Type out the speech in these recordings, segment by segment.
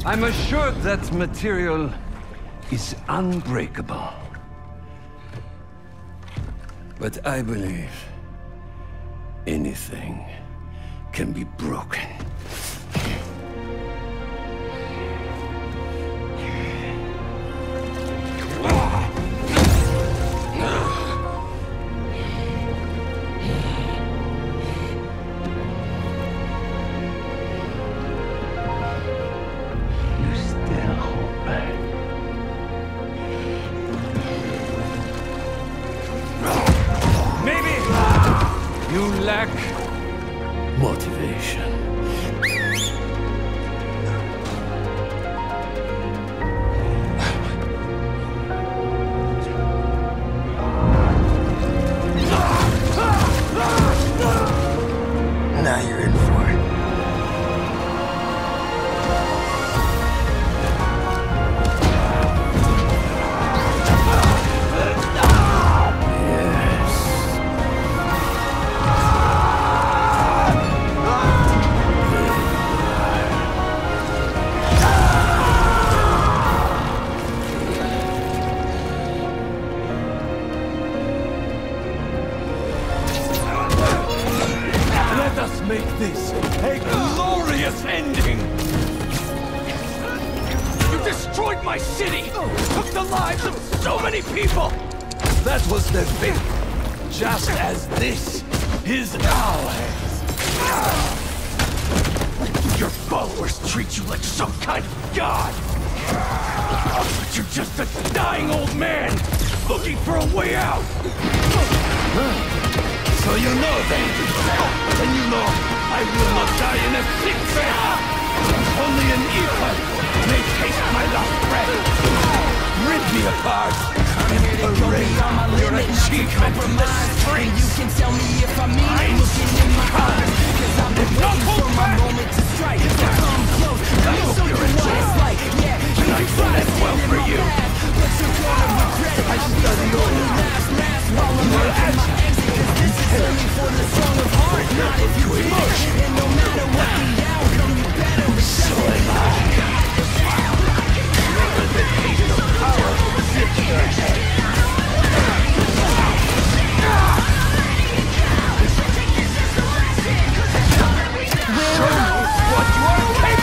I'm assured that material is unbreakable. But I believe anything can be broken. You lack motivation. Now you're in for it. Make this a glorious ending! You destroyed my city! Took the lives of so many people! That was their fate, just as this is ours! Your followers treat you like some kind of god! But you're just a dying old man, looking for a way out! So you know then, and you know I will not die in a sick bed. Only an evil may taste my last breath. Rip me apart and parade your achievement in the streets. You can tell me if I mean it, looking in my eyes, cause I've been waiting for my moment to strike. So come close, let me show you what it's like. Yeah, and I thought it well for you. But you're gonna regret it. I study order. Last while I'm working my exit, cause this is only for the strong of heart. Not if you feel it, and no matter what the outcome, you better accept it. Never the taste of power sits your head. Show me what you are capable of!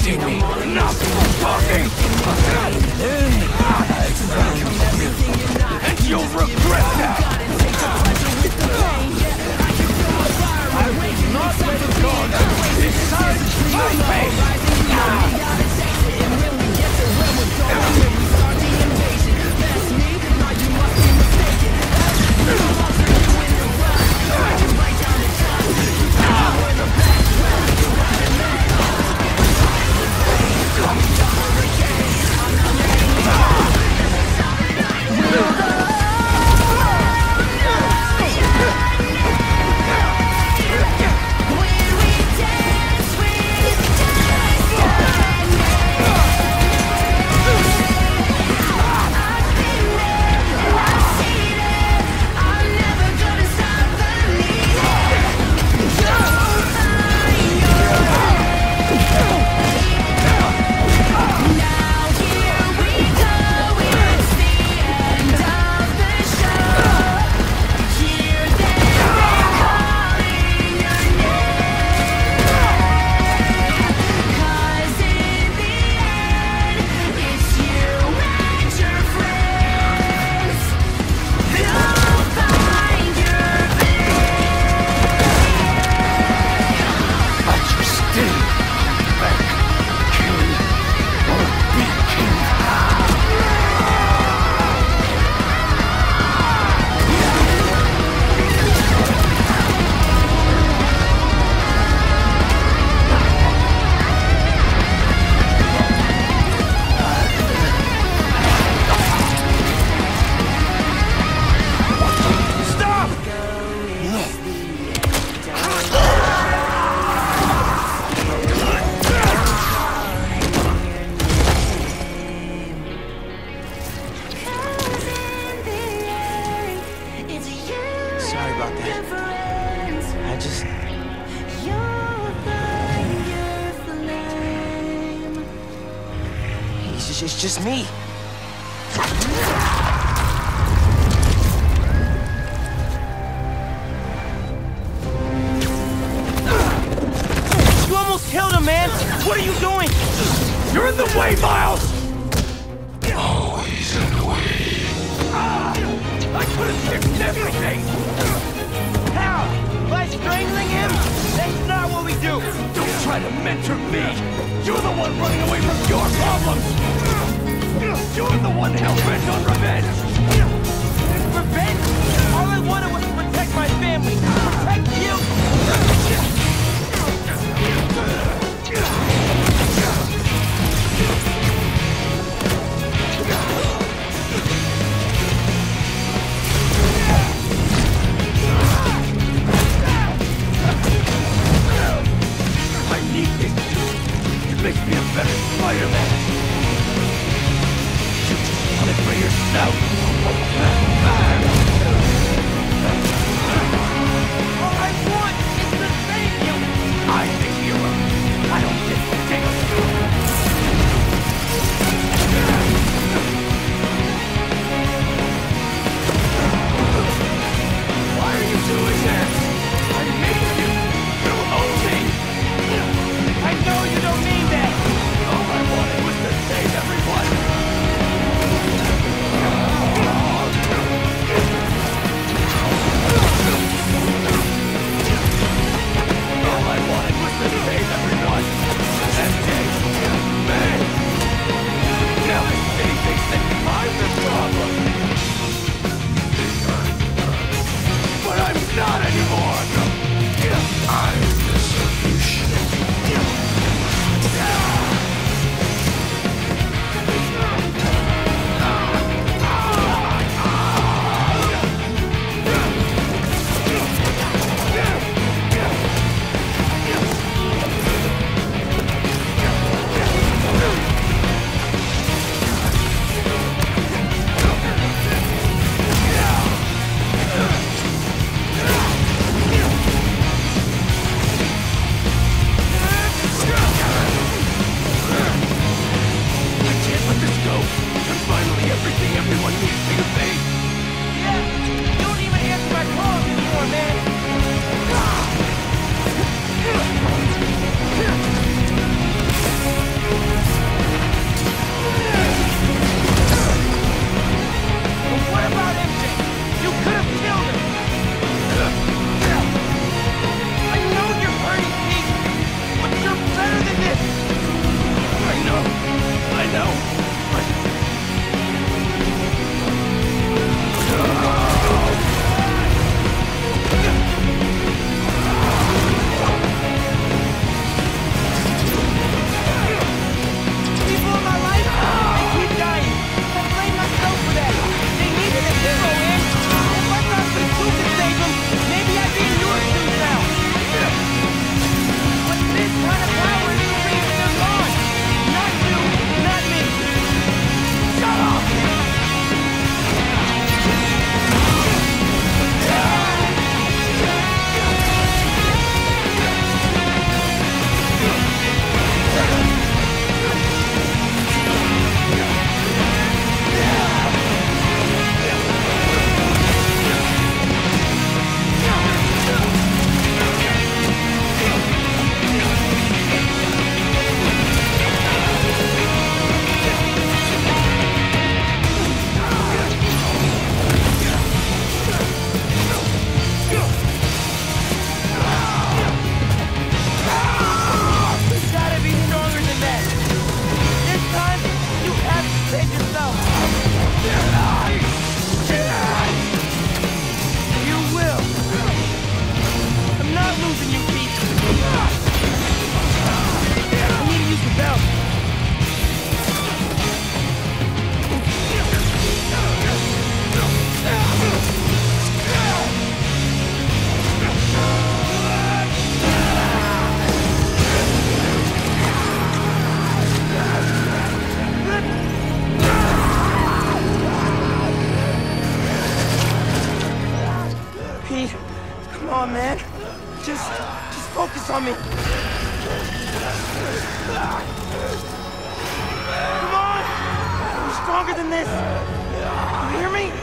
testing me. Enough talking. And you'll regret that. I will not let go. Decide my fate. Sorry about that. It's just me. You almost killed him, man! What are you doing? You're in the way, Miles! Always in the way. I could have fixed everything! How? By strangling him? That's not what we do! Don't try to mentor me! You're the one running away from your problems! You're the one hell-bent on revenge! Revenge? All I wanted was to protect my family! Protect you! I need this! It makes me a better Spider-Man! You just want it for yourself! Come on, man. Just focus on me. Come on! I'm stronger than this. You hear me?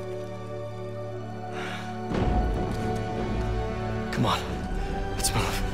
Come on, let's move.